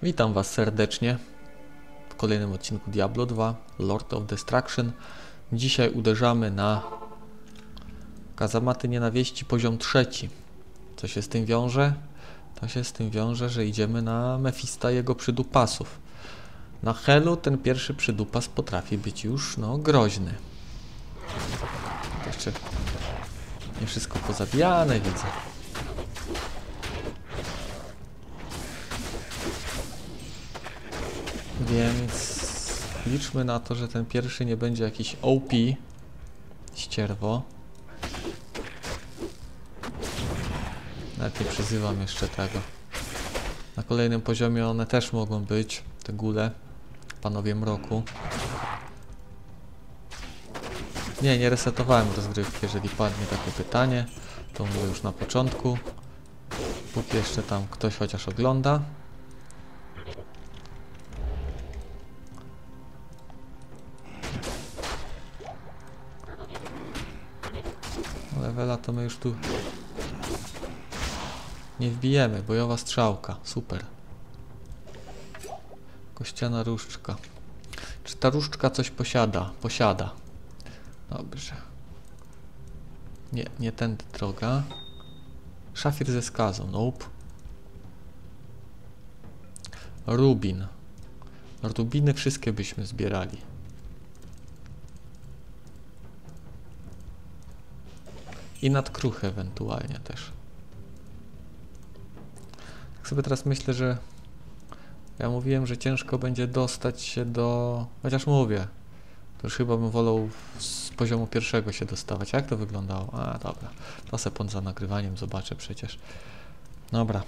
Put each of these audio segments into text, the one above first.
Witam Was serdecznie w kolejnym odcinku Diablo 2 Lord of Destruction. Dzisiaj uderzamy na kazamaty nienawiści poziom 3. Co się z tym wiąże? To się z tym wiąże, że idziemy na Mefista i jego przydupasów. Na Helu ten pierwszy przydupas potrafi być już groźny. To jeszcze nie wszystko pozabijane, widzę. Więc liczmy na to, że ten pierwszy nie będzie jakiś OP ścierwo. Nawet nie przyzywam jeszcze tego. Na kolejnym poziomie one też mogą być, te gule, panowie mroku. Nie resetowałem rozgrywki, jeżeli padnie takie pytanie, to mówię już na początku. Póki jeszcze tam ktoś chociaż ogląda. Levela to my już tu nie wbijemy. Bojowa strzałka. Super. Kościana różdżka. Czy ta różdżka coś posiada? Posiada. Dobrze. Nie tędy droga. Szafir ze skazą. Nope. Rubin. Rubiny wszystkie byśmy zbierali. I nadkruchy ewentualnie też. Tak sobie teraz myślę, że ja mówiłem, że ciężko będzie dostać się do... Chociaż mówię, to już chyba bym wolał z poziomu pierwszego się dostawać. Jak to wyglądało? A, dobra. To se poza nagrywaniem zobaczę przecież. Dobra.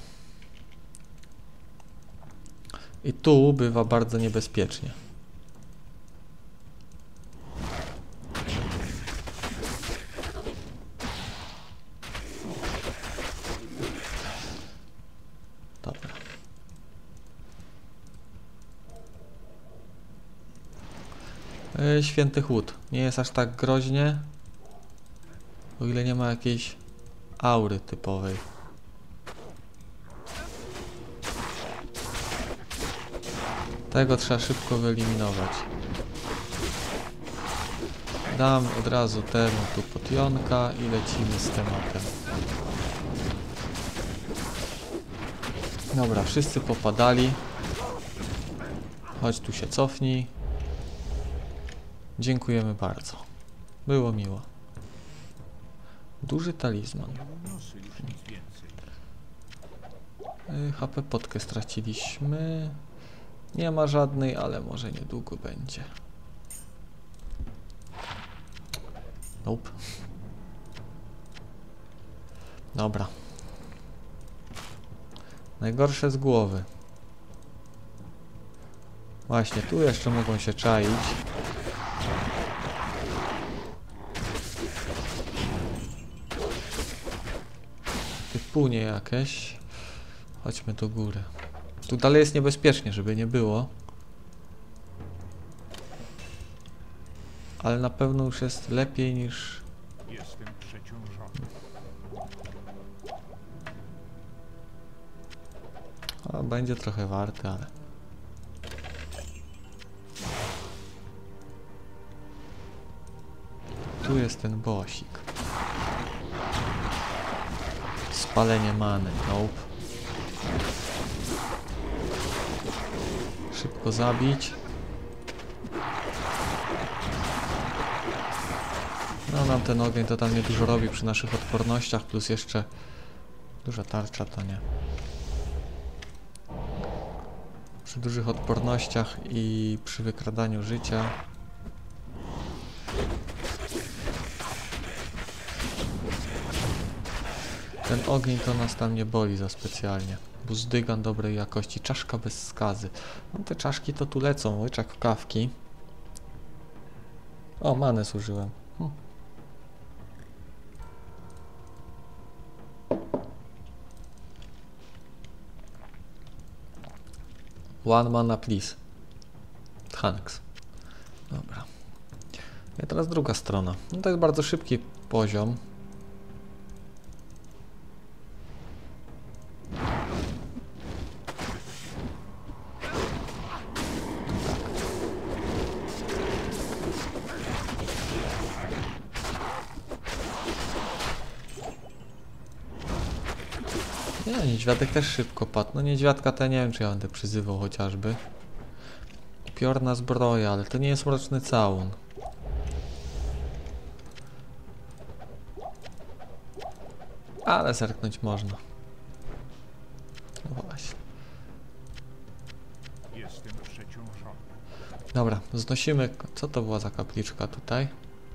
I tu bywa bardzo niebezpiecznie. Dobra. Święty chłód. Nie jest aż tak groźnie, o ile nie ma jakiejś aury typowej. Tego trzeba szybko wyeliminować. Dam od razu temu tu potionka i lecimy z tematem. Dobra, wszyscy popadali. Chodź tu się cofnij. Dziękujemy bardzo. Było miło. Duży talizman. HP potkę straciliśmy. Nie ma żadnej, ale może niedługo będzie. Nope. Dobra. Najgorsze z głowy. Właśnie, tu jeszcze mogą się czaić. Typunie jakieś. Chodźmy do góry. Tu dalej jest niebezpiecznie, żeby nie było. Ale na pewno już jest lepiej niż... Jestem przeciążony. A, będzie trochę warty, ale... Tu jest ten bossik. Spalenie many. Nope. Szybko zabić. No nam ten ogień to tam nie dużo robi przy naszych odpornościach, plus jeszcze duża tarcza to nie. Przy dużych odpornościach i przy wykradaniu życia. Ten ogień to nas tam nie boli za specjalnie. Buzdygan dobrej jakości, czaszka bez skazy. No te czaszki to tu lecą, łyczak kawki. O, manę zużyłem. One mana please. Thanks. Dobra. I teraz druga strona. No to jest bardzo szybki poziom. Nie, niedźwiadek też szybko padł. No niedźwiadka to ja nie wiem, czy ja będę przyzywał chociażby. Upiorna zbroja, ale to nie jest mroczny całun. Ale zerknąć można. No właśnie. Jestem przeciążony. Dobra, znosimy... Co to była za kapliczka tutaj?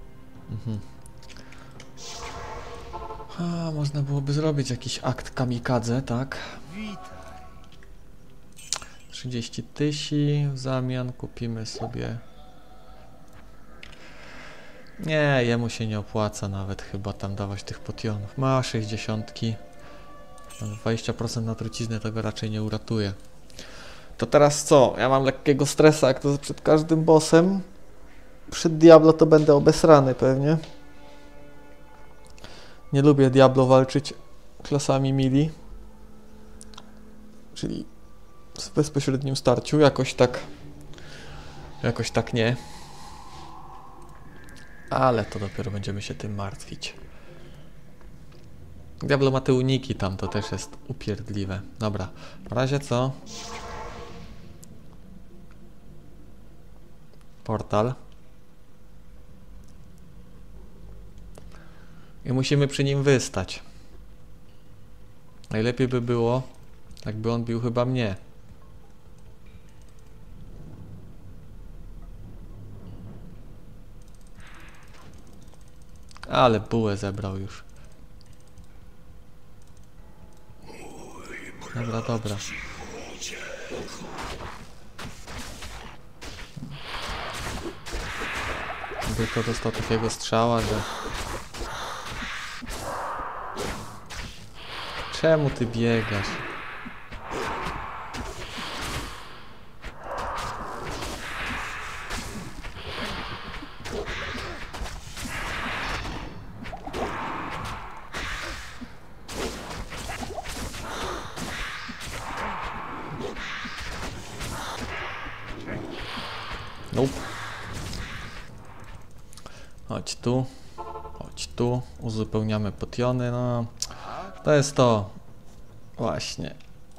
A, można byłoby zrobić jakiś akt kamikadze, tak? 30 000 w zamian kupimy sobie... Nie, jemu się nie opłaca nawet chyba tam dawać tych potionów. Ma 60. 20% na truciznę tego raczej nie uratuje. To teraz co? Ja mam lekkiego stresa, jak to przed każdym bossem. Przed Diablo to będę obesrany pewnie. Nie lubię Diablo walczyć klasami melee. Czyli w bezpośrednim starciu. Jakoś tak nie. Ale to dopiero będziemy się tym martwić. Diablo ma te uniki tam, to też jest upierdliwe. Dobra, w razie co? Portal. I musimy przy nim wystać. Najlepiej by było, jakby on bił chyba mnie. Ale bułę zebrał już. Dobra, dobra. Tylko dostał takiego strzała, że... Czemu ty biegasz? Nope. Chodź tu. Chodź tu. Uzupełniamy potiony. No, to jest to. Właśnie.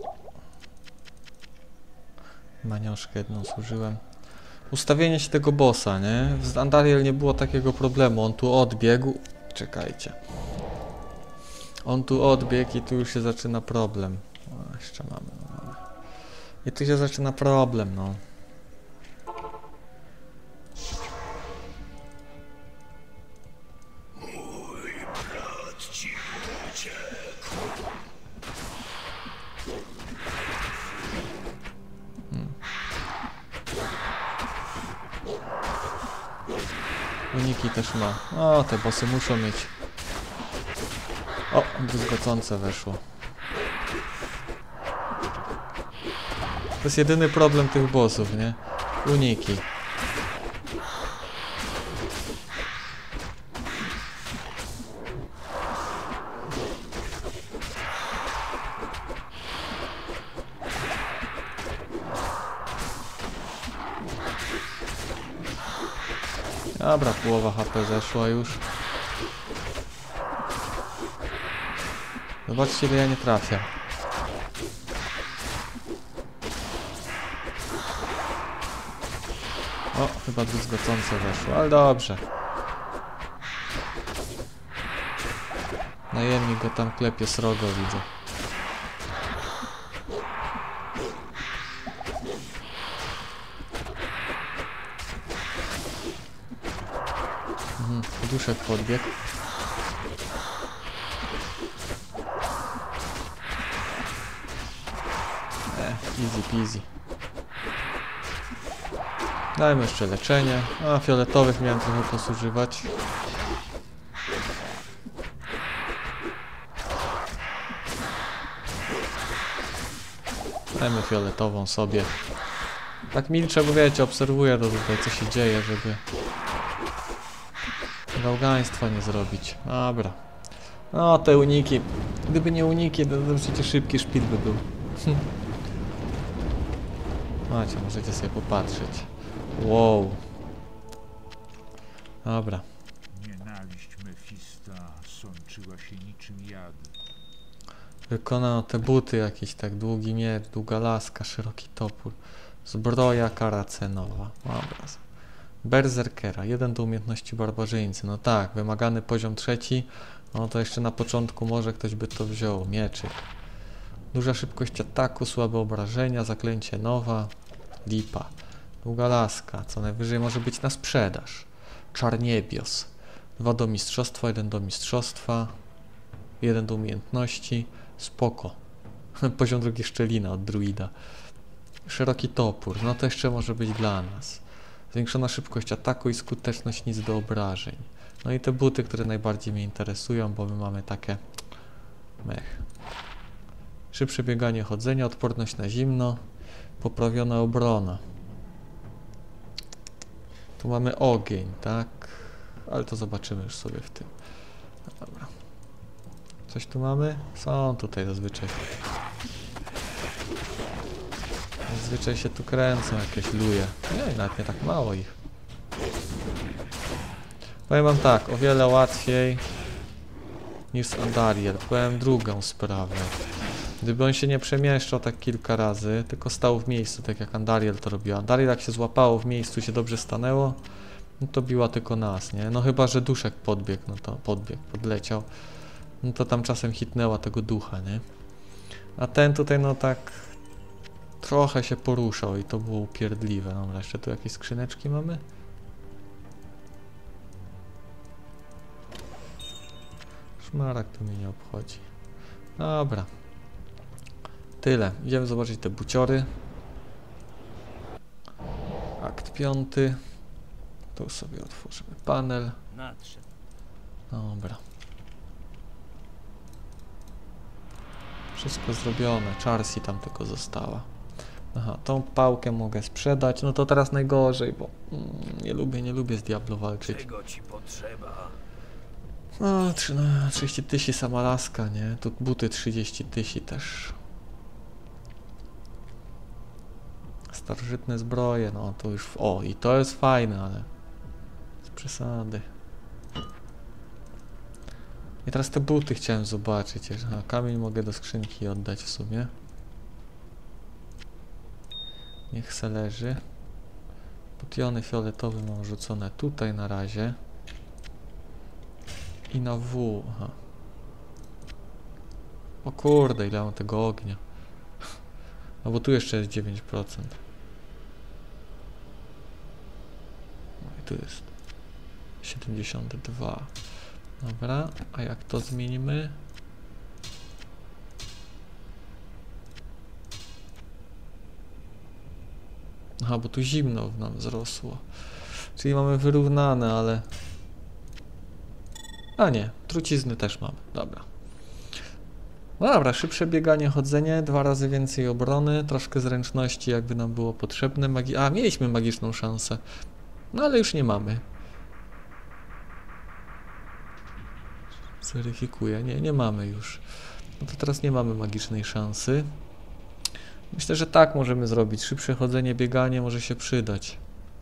Manioszkę jedną zużyłem. Ustawienie się tego bossa, nie? W Andariel nie było takiego problemu. On tu odbiegł. Czekajcie. On tu odbiegł i tu już się zaczyna problem. O, jeszcze mamy. I tu się zaczyna problem, no. Uniki też ma. O, te bossy muszą mieć. O, druzgocące weszło. To jest jedyny problem tych bossów, nie? Uniki. Dobra, połowa HP zeszła już. Zobaczcie, ile ja nie trafiam. O, chyba druzgocące weszło, ale dobrze. Najemnik go tam klepie srogo, widzę. Duszek podbiegł. Easy peasy. Dajmy jeszcze leczenie. A, fioletowych miałem trochę posużywać. Dajmy fioletową sobie. Tak milczę, bo wiecie, obserwuję to tutaj, co się dzieje, żeby gałgaństwa nie zrobić. Dobra. No, te uniki. Gdyby nie uniki, to przecież szybki szpil by był. Macie, możecie sobie popatrzeć. Wow. Dobra. Nienawiść Mefista sączyła się niczym jad. Wykonano te buty jakieś, tak, długi miecz, długa laska, szeroki topór. Zbroja karacenowa. Obraz. Berserkera, 1 do umiejętności barbarzyńcy. No tak, wymagany poziom 3. No to jeszcze na początku może ktoś by to wziął. Mieczyk. Duża szybkość ataku, słabe obrażenia, zaklęcie nowa. Lipa. Długa laska, co najwyżej może być na sprzedaż. Czarniebios. 2 do mistrzostwa, 1 do mistrzostwa. 1 do umiejętności. Spoko. Poziom 2 szczelina od druida. Szeroki topór, no to jeszcze może być dla nas. Zwiększona szybkość ataku i skuteczność nic do obrażeń. No i te buty, które najbardziej mnie interesują, bo my mamy takie mech. Szybsze bieganie, chodzenia, odporność na zimno, poprawiona obrona. Tu mamy ogień, tak? Ale to zobaczymy już sobie w tym. No dobra. Coś tu mamy? Są tutaj zazwyczaj. Zazwyczaj się tu kręcą jakieś luje. Nie, nawet nie tak mało ich. Powiem wam tak, o wiele łatwiej niż z Andariel. Powiem drugą sprawę. Gdyby on się nie przemieszczał tak kilka razy, tylko stał w miejscu, tak jak Andariel to robiła. Andariel jak się złapało w miejscu, się dobrze stanęło, no to biła tylko nas, nie? No chyba, że duszek podbiegł, no to podleciał. No to tam czasem hitnęła tego ducha, nie? A ten tutaj, no tak trochę się poruszał i to było upierdliwe. Dobra, jeszcze tu jakieś skrzyneczki mamy? Szmarak to mnie nie obchodzi. Dobra. Tyle. Idziemy zobaczyć te buciory. Akt 5. Tu sobie otworzymy panel. Dobra. Wszystko zrobione. Charsi tam tylko została. Aha, tą pałkę mogę sprzedać. No to teraz najgorzej, bo nie lubię z Diablo walczyć. Czego ci potrzeba? No, 30 tysięcy sama laska, nie? Tu buty 30 tysięcy też. Starożytne zbroje, no to już... O, i to jest fajne, ale... z przesady. I teraz te buty chciałem zobaczyć. Aha, kamień mogę do skrzynki oddać w sumie. Niech se leży. Potiony fioletowy mam rzucone tutaj na razie. I na W. Aha. O kurde, ile mam tego ognia. No bo tu jeszcze jest 9%. No i tu jest 72. Dobra, a jak to zmienimy? Aha, bo tu zimno nam wzrosło. Czyli mamy wyrównane, ale... A nie, trucizny też mamy. Dobra. No dobra, szybsze bieganie, chodzenie, 2 razy więcej obrony, troszkę zręczności jakby nam było potrzebne. Mieliśmy magiczną szansę. No ale już nie mamy. Zweryfikuję. Nie mamy już. No to teraz nie mamy magicznej szansy. Myślę, że tak możemy zrobić. Szybsze chodzenie, bieganie może się przydać.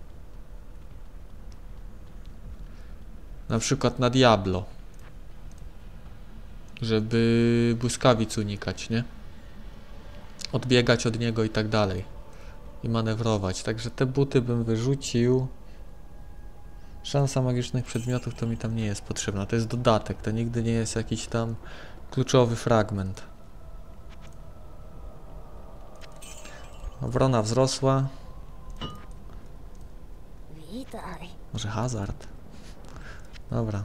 Na przykład na Diablo. Żeby błyskawic unikać, nie? Odbiegać od niego i tak dalej. I manewrować. Także te buty bym wyrzucił. Szansa magicznych przedmiotów to mi tam nie jest potrzebna. To jest dodatek. To nigdy nie jest jakiś tam kluczowy fragment. Obrona wzrosła. Witaj. Może hazard? Dobra.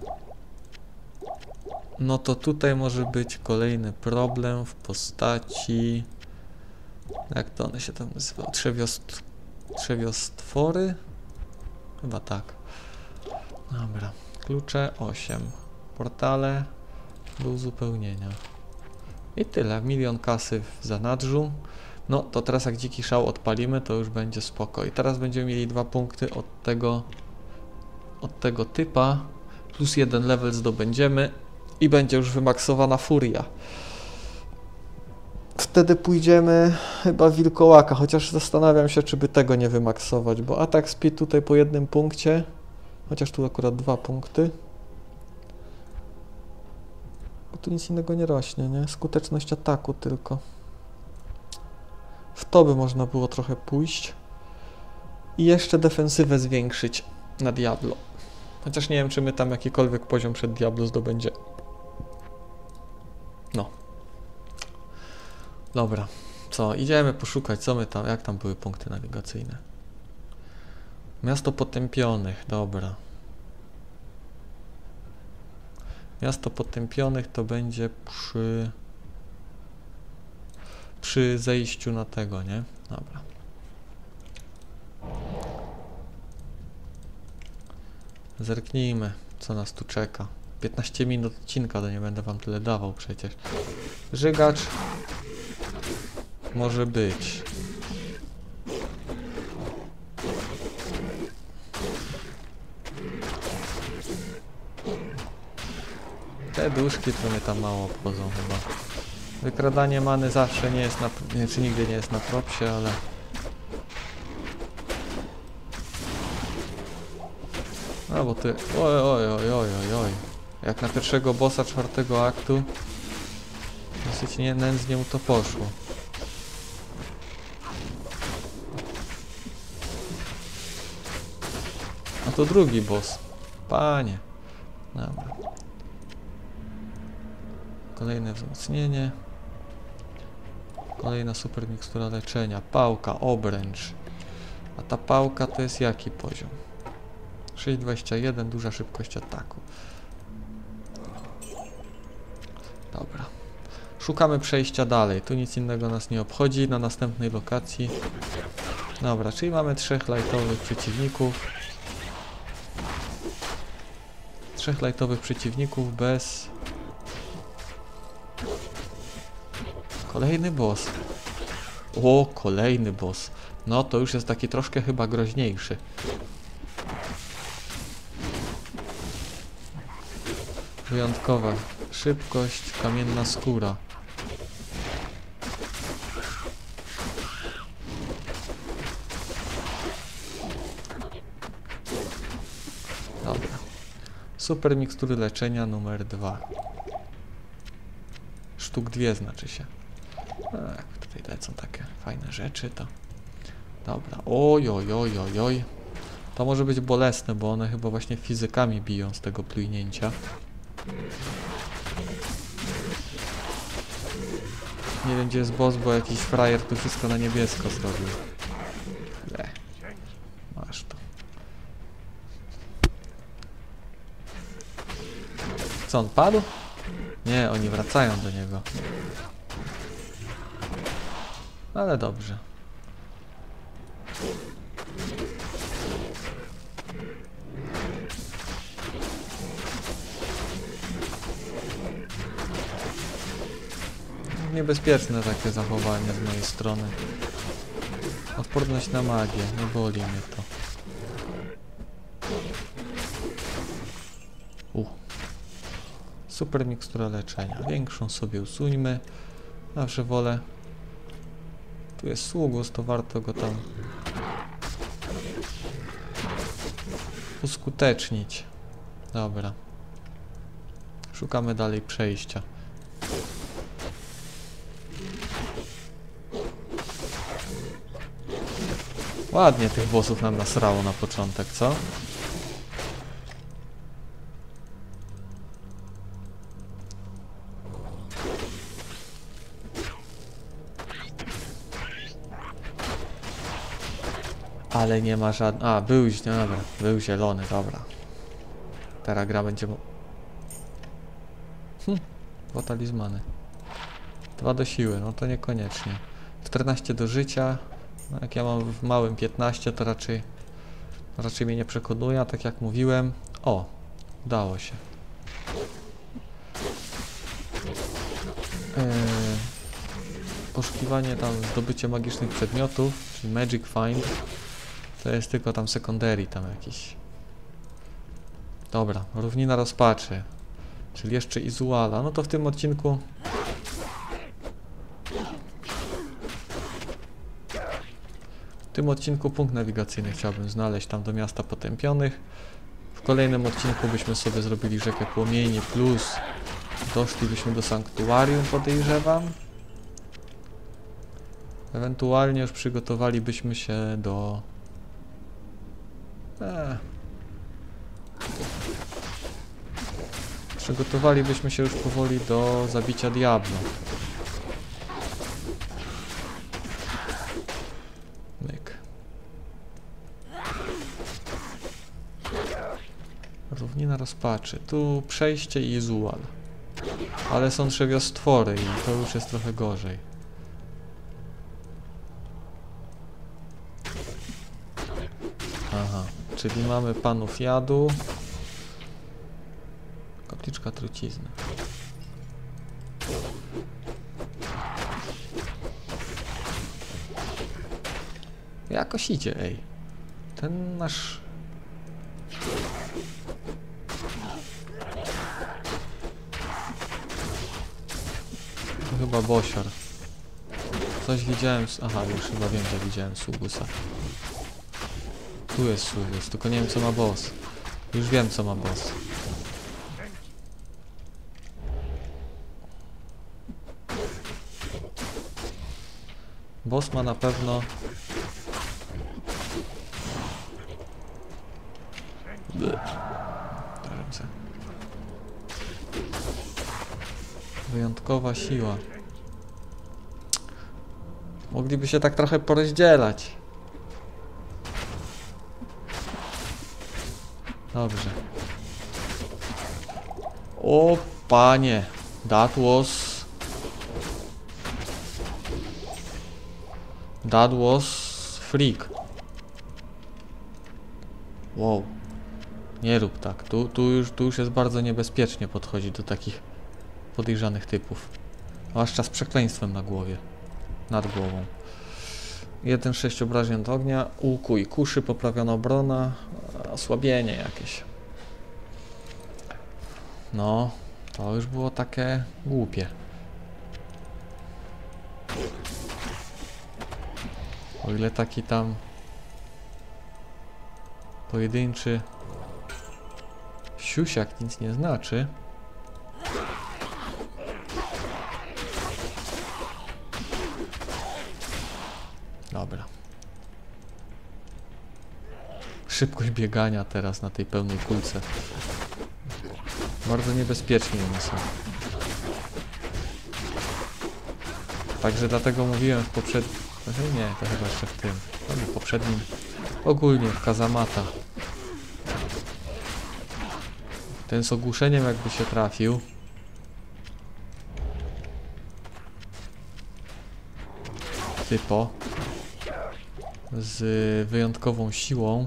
No to tutaj może być kolejny problem w postaci... Jak to one się tam nazywały? Trzewiostwory? Chyba tak. Dobra. Klucze 8. Portale do uzupełnienia. I tyle. 1 000 000 kasy w zanadrzu. No to teraz jak dziki szał odpalimy, to już będzie spoko. I teraz będziemy mieli 2 punkty od tego typa. Plus 1 level zdobędziemy. I będzie już wymaksowana furia. Wtedy pójdziemy chyba wilkołaka, chociaż zastanawiam się, czy by tego nie wymaksować, bo atak speed tutaj po 1 punkcie, chociaż tu akurat 2 punkty. Bo tu nic innego nie rośnie, nie? Skuteczność ataku tylko. W to by można było trochę pójść. I jeszcze defensywę zwiększyć na Diablo. Chociaż nie wiem, czy my tam jakikolwiek poziom przed Diablo zdobędzie. No. Dobra. Co? Idziemy poszukać, co my tam, jak tam były punkty nawigacyjne. Miasto Potępionych, dobra. Miasto Potępionych to będzie przy zejściu na tego, nie? Dobra. Zerknijmy, co nas tu czeka. 15 minut odcinka, to nie będę wam tyle dawał przecież. Żygacz może być. Te duszki to mnie tam mało obchodzą chyba. Wykradanie many zawsze nie jest na... Nie, czy nigdy nie jest na propsie, ale... No bo ty... Oj. Jak na pierwszego bossa 4. aktu dosyć nędznie mu to poszło. A to drugi boss. Panie. Dobra. Kolejne wzmocnienie. Kolejna super mikstura leczenia. Pałka, obręcz. A ta pałka to jest jaki poziom? 6,21, duża szybkość ataku. Dobra. Szukamy przejścia dalej. Tu nic innego nas nie obchodzi. Na następnej lokacji. Dobra, czyli mamy 3 lightowych przeciwników. 3 lightowych przeciwników bez... Kolejny boss. O, kolejny boss. No to już jest taki troszkę chyba groźniejszy. Wyjątkowa szybkość, kamienna skóra. Dobra. Super mikstury leczenia numer 2. Sztuk 2 znaczy się. Jak tutaj lecą takie fajne rzeczy, to... Dobra. Oj. To może być bolesne, bo one chyba właśnie fizykami biją z tego plujnięcia. Nie wiem, gdzie jest boss, bo jakiś frajer tu wszystko na niebiesko zrobił. Masz to. Co, on padł? Nie, oni wracają do niego. Ale dobrze. Niebezpieczne takie zachowanie z mojej strony. Odporność na magię, nie boli mnie to. Super mikstura leczenia. Większą sobie usuńmy. Zawsze wolę. Tu jest sługus, to warto go tam uskutecznić. Dobra. Szukamy dalej przejścia. Ładnie tych bossów nam nasrało na początek, co? Ale nie ma żadnego... A, dobra, był zielony, dobra. Teraz gra będzie... 2 talizmany. 2 do siły, no to niekoniecznie. 14 do życia. No jak ja mam w małym 15, to raczej mnie nie przekonuje, a tak jak mówiłem... O, udało się. Poszukiwanie tam, zdobycie magicznych przedmiotów, czyli Magic Find. To jest tylko tam secondary, tam jakiś. Dobra, równina rozpaczy. Czyli jeszcze Izuala. No to w tym odcinku... W tym odcinku punkt nawigacyjny chciałbym znaleźć tam do miasta Potępionych. W kolejnym odcinku byśmy sobie zrobili rzekę Płomieni plus Doszlibyśmy do sanktuarium, podejrzewam. Ewentualnie już przygotowalibyśmy się do... Przygotowalibyśmy się już powoli do zabicia Diablo. Myk. Równina rozpaczy. Tu przejście i Izual. Ale są trzewiostwory i to już jest trochę gorzej. Aha, czyli mamy panów jadu. Kapliczka trucizny. Jakoś idzie, ej. Ten nasz... To chyba bosior. Coś widziałem... Aha, już chyba wiem, że widziałem Sugusa. Tu jest Sugus, tylko nie wiem, co ma boss. Już wiem, co ma boss. Boss ma na pewno... Ręce. Wyjątkowa siła. Mogliby się tak trochę porozdzielać. Dobrze. O panie. That was freak. Wow. Nie rób tak. Tu już jest bardzo niebezpiecznie podchodzić do takich podejrzanych typów. Zwłaszcza z przekleństwem na głowie. Nad głową. 1,6 obrażeń od ognia. Łuku i kuszy. Poprawiona obrona. Osłabienie jakieś. No. To już było takie głupie. O ile taki tam pojedynczy siusiak nic nie znaczy. Dobra. Szybkość biegania teraz na tej pełnej kulce. Bardzo niebezpieczni one są. Także dlatego mówiłem w poprzednim... Nie, to chyba jeszcze w tym. W poprzednim... Ogólnie w Kazamata. Ten z ogłuszeniem jakby się trafił. Typo. Z wyjątkową siłą.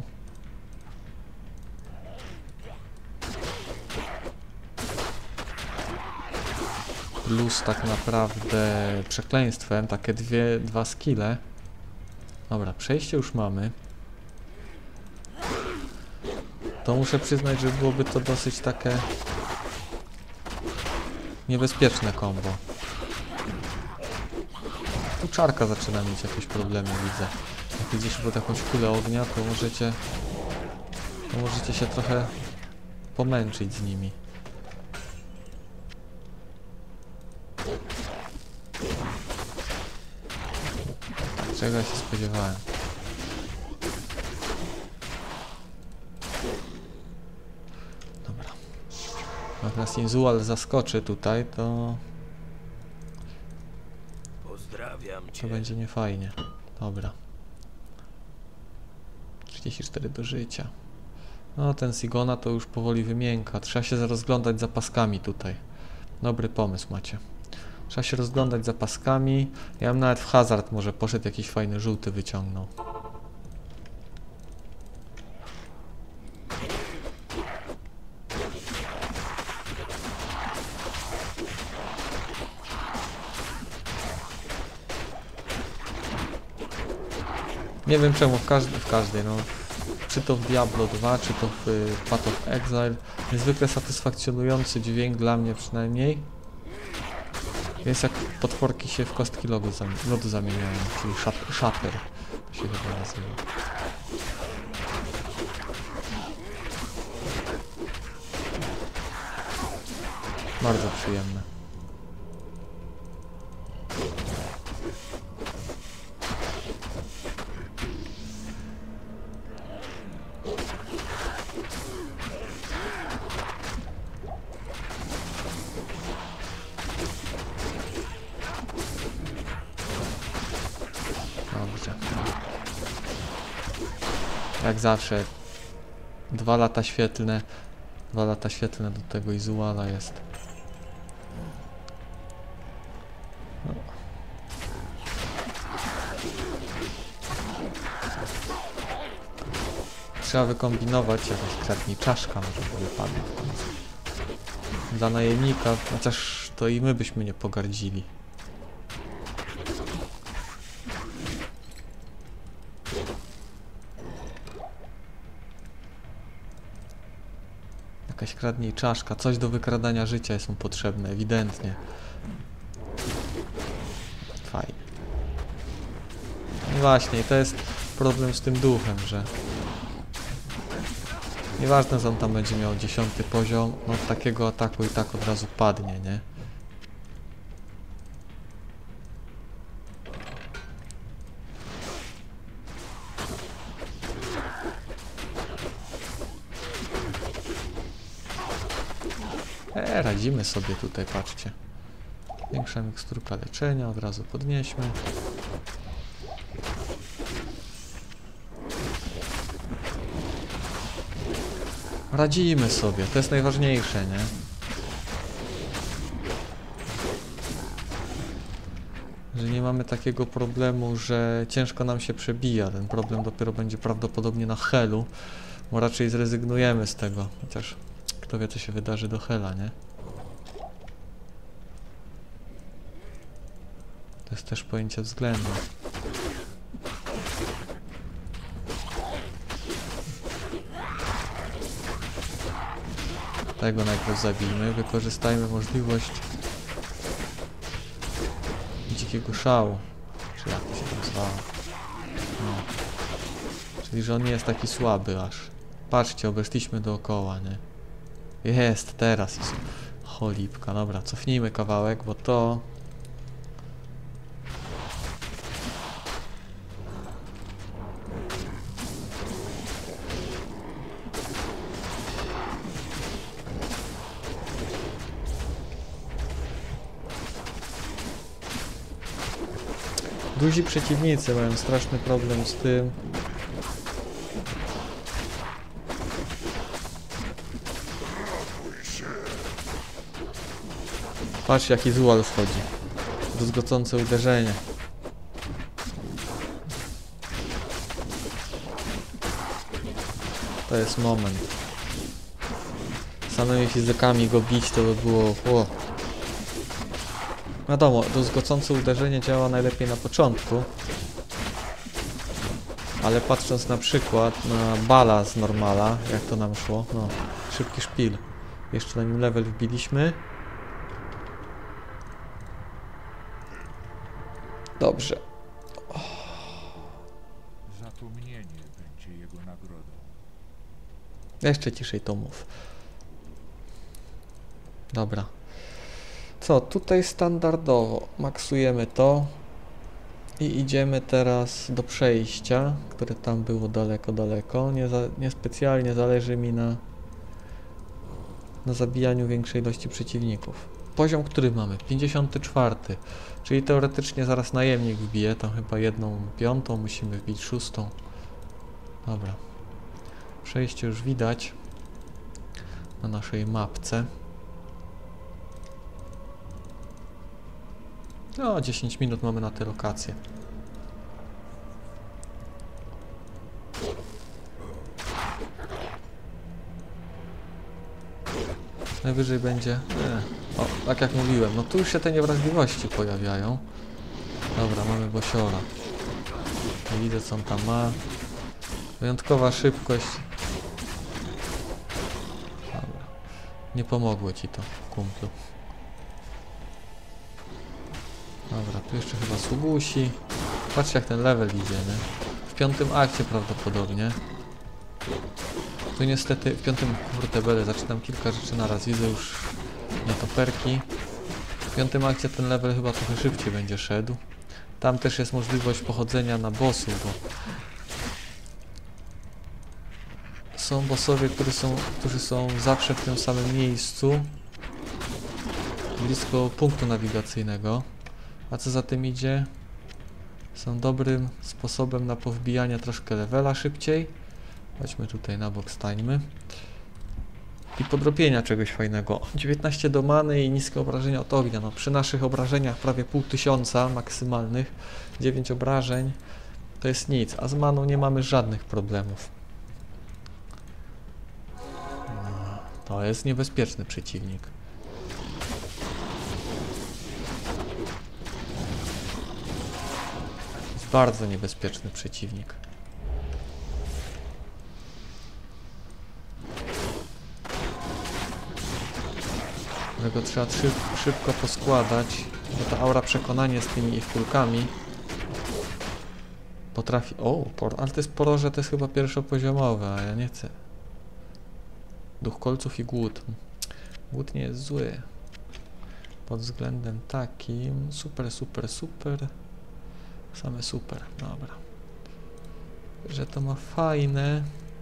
Plus tak naprawdę przekleństwem, takie dwa skille. Dobra, przejście już mamy. To muszę przyznać, że byłoby to dosyć takie niebezpieczne combo. Tu czarka zaczyna mieć jakieś problemy, widzę. Jak idziecie pod jakąś kulę ognia, to możecie się trochę pomęczyć z nimi. Czego ja się spodziewałem? Dobra. Jak nas Izual zaskoczy tutaj, to będzie niefajnie. Dobra. 34 do życia. No ten Sigona to już powoli wymięka. Trzeba się rozglądać za paskami tutaj. Dobry pomysł macie. Trzeba się rozglądać za paskami. Ja bym nawet w hazard może poszedł, jakiś fajny żółty wyciągnął. Nie wiem czemu w każdej, no. Czy to w Diablo 2, czy to w Path of Exile. Niezwykle satysfakcjonujący dźwięk dla mnie przynajmniej. Jest jak potworki się w kostki lodu zamieniają, czyli shatter to się chyba nazywa. Bardzo przyjemne. Dobrze. Jak zawsze 2 lata świetlne. 2 lata świetlne do tego Izuala jest. No. Trzeba wykombinować jakaś kradniczaszka, może by wypadła w końcu. Dla najemnika, chociaż to i my byśmy nie pogardzili. Jakaś kradniczaszka, coś do wykradania życia jest mu potrzebne, ewidentnie. Fajnie. No właśnie, to jest problem z tym duchem, że nieważne, że on tam będzie miał 10 poziom, no od takiego ataku i tak od razu padnie, nie? Radzimy sobie tutaj, patrzcie. Większa miksturka leczenia, od razu podnieśmy. Radzimy sobie, to jest najważniejsze, nie? Że nie mamy takiego problemu, że ciężko nam się przebija. Ten problem dopiero będzie prawdopodobnie na Helu, bo raczej zrezygnujemy z tego. Chociaż kto wie, co się wydarzy do Hela, nie? To jest też pojęcie względu. Tego najpierw zabijmy, wykorzystajmy możliwość dzikiego szału, czy jak to się tam zwało. No. Czyli, że on nie jest taki słaby aż. Patrzcie, obeszliśmy dookoła, nie? Jest, teraz jest. Cholipka, dobra, cofnijmy kawałek, bo to... Duzi przeciwnicy mają straszny problem z tym. Patrz, jaki Izual wchodzi. Druzgocące uderzenie. To jest moment. Samymi fizykami go bić to by było... O. Wiadomo, druzgocące uderzenie działa najlepiej na początku. Ale patrząc na przykład na Bala z normala, jak to nam szło, no, szybki szpil. Jeszcze na nim level wbiliśmy. Dobrze. Zapomnienie będzie jego nagrodą. Jeszcze ciszej to mów. Dobra. Co, tutaj standardowo maksujemy to i idziemy teraz do przejścia, które tam było daleko. Nie specjalnie zależy mi na zabijaniu większej ilości przeciwników. Poziom, który mamy? 54. Czyli teoretycznie zaraz najemnik wbije, tam chyba 1/5, musimy wbić 6. Dobra. Przejście już widać na naszej mapce. No, 10 minut mamy na tę lokację. Najwyżej będzie... O, tak jak mówiłem, no tu już się te niewrażliwości pojawiają. Dobra, mamy Bosiora. Nie widzę, co on tam ma. Wyjątkowa szybkość. Dobra. Nie pomogło ci to, kumplu. Dobra, tu jeszcze chyba Sugusi. Patrzcie, jak ten level idzie, nie? W 5. akcie prawdopodobnie. Tu niestety w 5. kurtebele zaczynam kilka rzeczy naraz. Widzę już nietoperki. W 5. akcie ten level chyba trochę szybciej będzie szedł. Tam też jest możliwość pochodzenia na bossów, bo są bossowie, którzy są zawsze w tym samym miejscu, blisko punktu nawigacyjnego. A co za tym idzie? Są dobrym sposobem na powbijanie troszkę levela szybciej. Chodźmy tutaj na bok, stańmy. I podrobienia czegoś fajnego. 19 do many i niskie obrażenia od ognia. No, przy naszych obrażeniach prawie 500 maksymalnych, 9 obrażeń to jest nic, a z maną nie mamy żadnych problemów. No, to jest niebezpieczny przeciwnik. Jest bardzo niebezpieczny przeciwnik. Którego trzeba szybko poskładać, bo ta aura przekonania z tymi ich kulkami potrafi... O, ale to jest poroże, to jest chyba pierwszopoziomowe, a ja nie chcę. Duch kolców i głód. Głód nie jest zły. Pod względem takim... Super. Same super, dobra. Że to ma fajne...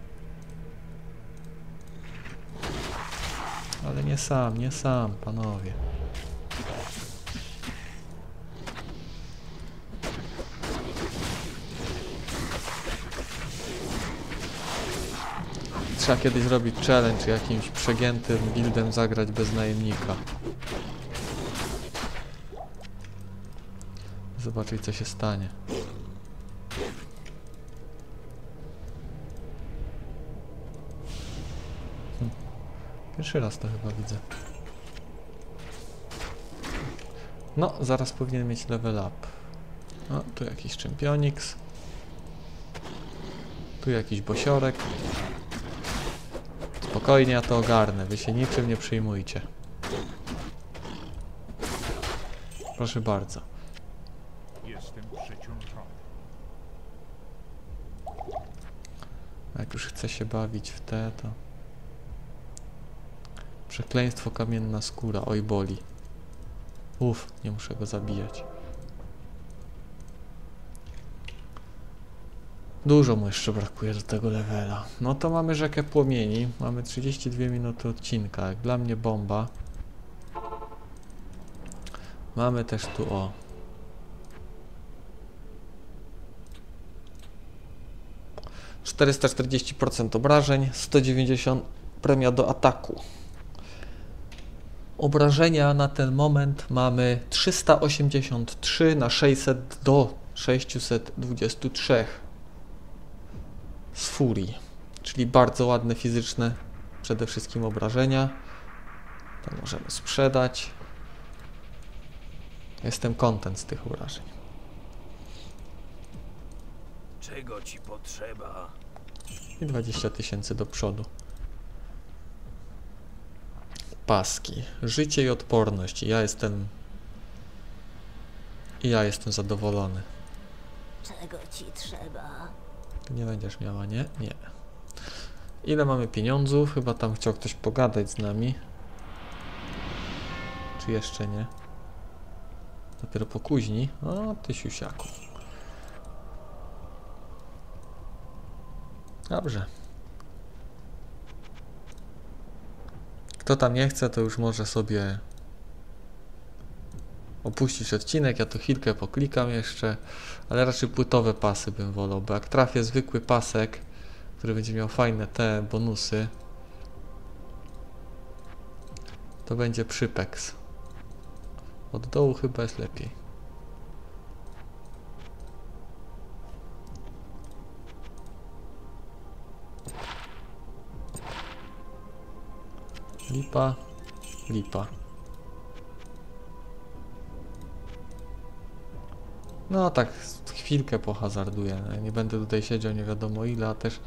Ale nie sam, panowie. Trzeba kiedyś zrobić challenge, jakimś przegiętym buildem zagrać bez najemnika. Zobaczyć, co się stanie. Pierwszy raz to chyba widzę. No, zaraz powinien mieć level up. O, tu jakiś czempionix. Tu jakiś bosiorek. Spokojnie, ja to ogarnę. Wy się niczym nie przejmujcie. Proszę bardzo. Jestem przeciążony. Jak już chce się bawić w te, to... Przekleństwo kamienna skóra. Oj, boli. Nie muszę go zabijać. Dużo mu jeszcze brakuje do tego levela. No to mamy rzekę płomieni. Mamy 32 minuty odcinka. Jak dla mnie bomba. Mamy też tu o... ...440% obrażeń, 190 premia do ataku. Obrażenia na ten moment mamy 383 na 600 do 623 z furii, czyli bardzo ładne fizyczne przede wszystkim obrażenia. To możemy sprzedać. Jestem content z tych obrażeń. Czego ci potrzeba? I 20 000 do przodu. Paski. Życie i odporność. Ja jestem zadowolony. Czego ci trzeba? Nie będziesz miała, nie? Nie. Ile mamy pieniądzów? Chyba tam chciał ktoś pogadać z nami. Czy jeszcze nie? Dopiero później. O, ty siusiaku. Dobrze. Kto tam nie chce, to już może sobie opuścić odcinek. Ja to chwilkę poklikam jeszcze, ale raczej płytowe pasy bym wolał, bo jak trafię zwykły pasek, który będzie miał fajne te bonusy, to będzie przypeks. Od dołu chyba jest lepiej. Lipa, lipa. No tak, chwilkę pohazarduję. Nie będę tutaj siedział nie wiadomo ile,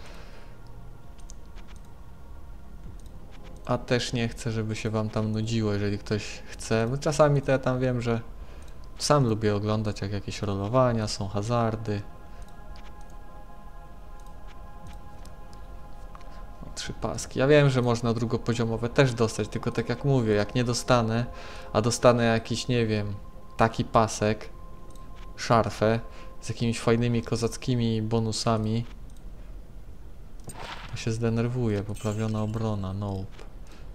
a też nie chcę, żeby się wam tam nudziło, jeżeli ktoś chce. Bo czasami to ja tam wiem, że sam lubię oglądać, jak jakieś rolowania, są hazardy. 3 paski. Ja wiem, że można drugopoziomowe też dostać, tylko tak jak mówię, jak nie dostanę, a dostanę jakiś, nie wiem, taki pasek, szarfę, z jakimiś fajnymi kozackimi bonusami, to się zdenerwuję. Poprawiona obrona, nope.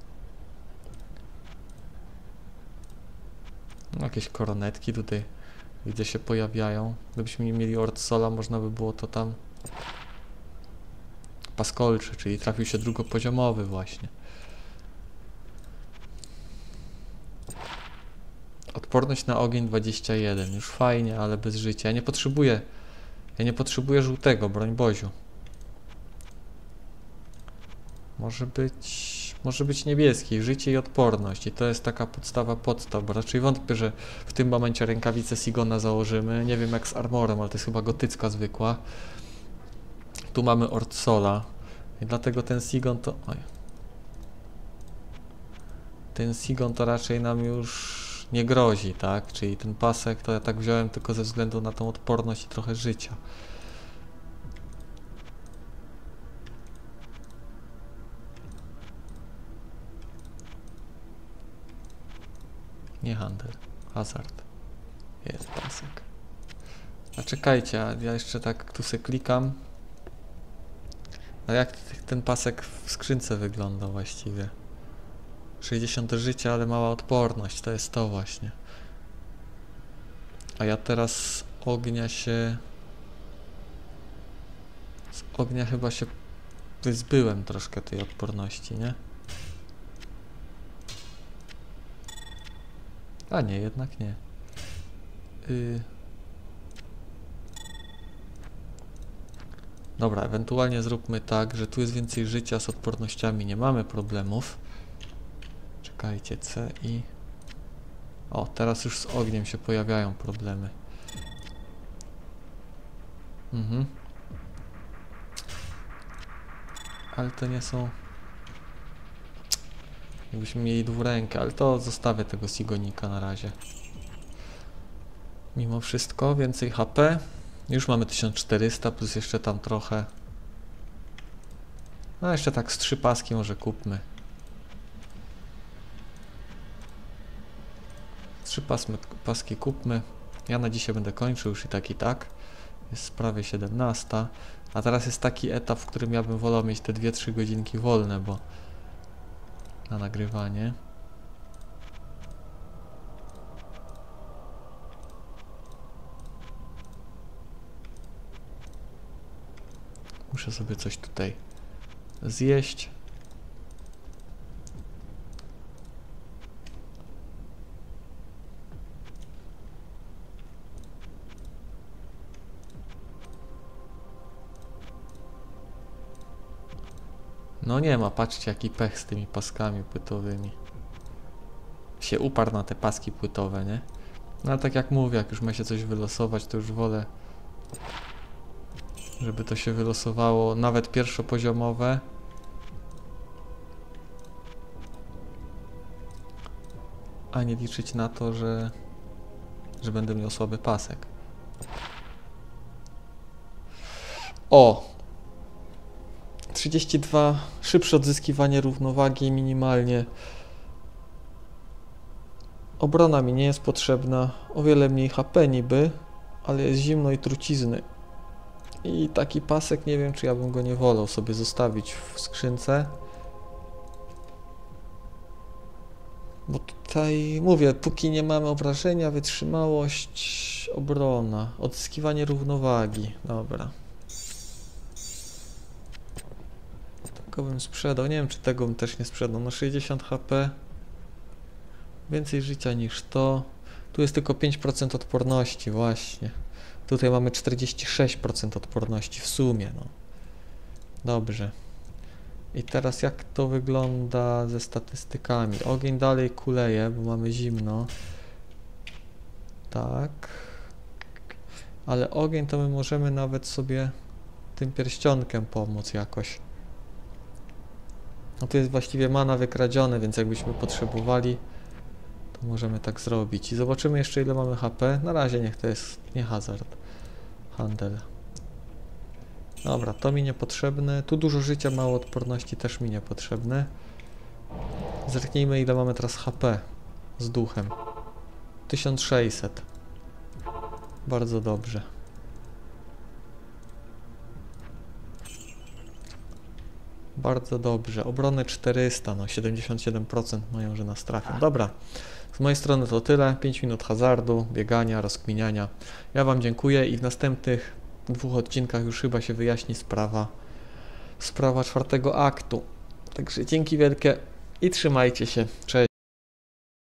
No, jakieś koronetki tutaj widzę się pojawiają. Gdybyśmy nie mieli Ortsola, można by było to tam paskolczy, czyli trafił się drugopoziomowy właśnie. Odporność na ogień 21. Już fajnie, ale bez życia. Ja nie potrzebuję żółtego, broń Boziu. Może być niebieski, życie i odporność. I to jest taka podstaw, bo raczej wątpię, że w tym momencie rękawice Sigona założymy. Nie wiem jak z armorem, ale to jest chyba gotycka zwykła. Tu mamy Ortsola. I dlatego ten Sigon to... Oj. Ten Sigon to raczej nam już nie grozi, tak? Czyli ten pasek to ja tak wziąłem tylko ze względu na tą odporność i trochę życia. Nie handel, hazard. Jest pasek. A czekajcie, ja jeszcze tak tu se klikam. A jak ten pasek w skrzynce wygląda właściwie? 60 życia, ale mała odporność, to jest to właśnie. A ja teraz z ognia chyba się wyzbyłem troszkę tej odporności, nie? A nie, jednak nie. Dobra, ewentualnie zróbmy tak, że tu jest więcej życia, z odpornościami nie mamy problemów. Czekajcie, C i... O, teraz już z ogniem się pojawiają problemy. Ale to nie są... Jakbyśmy mieli dwurękę, ale to zostawię tego Sigonika na razie. Mimo wszystko więcej HP. Już mamy 1400 plus jeszcze tam trochę. No jeszcze tak z 3 paski może kupmy. 3 paski kupmy. Ja na dzisiaj będę kończył już i tak. Jest prawie 17. A teraz jest taki etap, w którym ja bym wolał mieć te 2-3 godzinki wolne, bo na nagrywanie. Muszę sobie coś tutaj zjeść. No nie ma, patrzcie jaki pech z tymi paskami płytowymi. Się uparł na te paski płytowe, nie? No ale tak jak mówię, jak już ma się coś wylosować, to już wolę, żeby to się wylosowało nawet pierwszopoziomowe. A nie liczyć na to, że będę miał słaby pasek. O! 32, szybsze odzyskiwanie równowagi minimalnie. Obrona mi nie jest potrzebna, o wiele mniej HP niby, ale jest zimno i trucizny. I taki pasek, nie wiem czy ja bym go nie wolał sobie zostawić w skrzynce. Bo tutaj mówię, póki nie mamy obrażenia, wytrzymałość, obrona, odzyskiwanie równowagi, dobra. Tego bym sprzedał, nie wiem czy tego bym też nie sprzedał, no 60 HP. Więcej życia niż to. Tu jest tylko 5% odporności, właśnie. Tutaj mamy 46% odporności w sumie, no. Dobrze. I teraz jak to wygląda ze statystykami? Ogień dalej kuleje, bo mamy zimno. Tak. Ale ogień to my możemy nawet sobie tym pierścionkiem pomóc jakoś. No tu jest właściwie mana wykradzione, więc jakbyśmy potrzebowali, to możemy tak zrobić. I zobaczymy jeszcze ile mamy HP. Na razie niech to jest nie hazard. Handel. Dobra, to mi niepotrzebne. Tu dużo życia, mało odporności też mi niepotrzebne. Zerknijmy, ile mamy teraz HP z duchem. 1600. Bardzo dobrze. Bardzo dobrze. Obrony 400, no 77% mają, że nas trafią. Dobra. Z mojej strony to tyle. 5 minut hazardu, biegania, rozkminiania. Ja Wam dziękuję i w następnych 2 odcinkach już chyba się wyjaśni sprawa 4. aktu. Także dzięki wielkie i trzymajcie się. Cześć.